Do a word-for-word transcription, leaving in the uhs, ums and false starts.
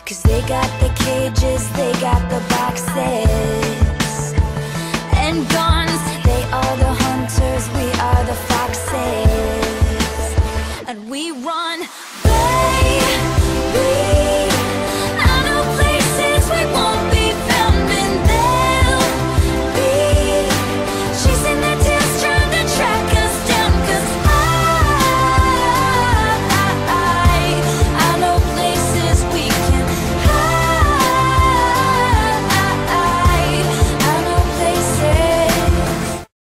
'cause they got the cages, they got the boxes and guns. They are the hunters, we are the foxes, and we run